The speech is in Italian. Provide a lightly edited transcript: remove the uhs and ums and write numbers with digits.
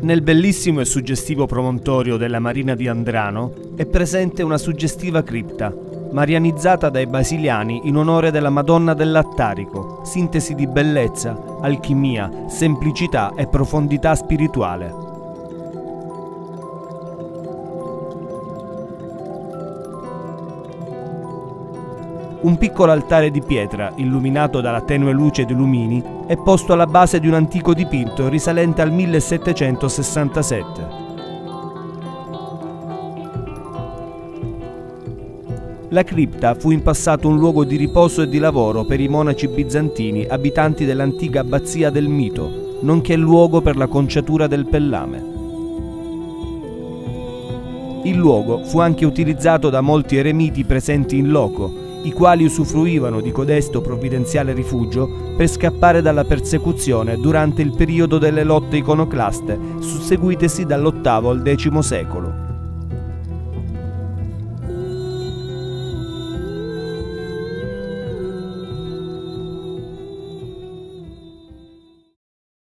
Nel bellissimo e suggestivo promontorio della Marina di Andrano è presente una suggestiva cripta, marianizzata dai basiliani in onore della Madonna del Lattarico, sintesi di bellezza, alchimia, semplicità e profondità spirituale. Un piccolo altare di pietra, illuminato dalla tenue luce di lumini, è posto alla base di un antico dipinto risalente al 1767. La cripta fu in passato un luogo di riposo e di lavoro per i monaci bizantini abitanti dell'antica abbazia del Mito, nonché luogo per la conciatura del pellame. Il luogo fu anche utilizzato da molti eremiti presenti in loco, i quali usufruivano di codesto provvidenziale rifugio per scappare dalla persecuzione durante il periodo delle lotte iconoclaste susseguitesi dall'VIII al X secolo.